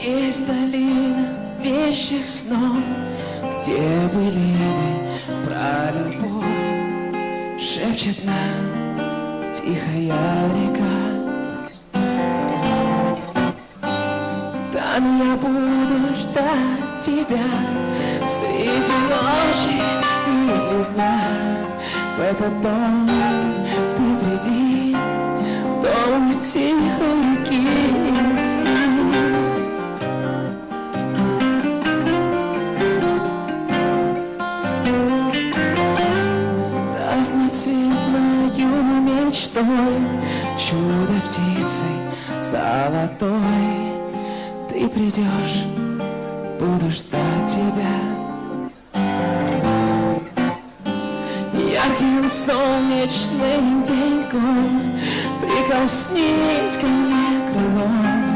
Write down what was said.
Есть долина вещих снов, где былины про любовь шепчет нам тихая река. Там я буду ждать тебя среди ночи или дня. В этот дом ты приди, дом тихой реки. Разноцветною мечтой, чудо-птицей золотой, ты придешь, буду ждать тебя. Ярким солнечным деньком прикоснись ко мне крылом.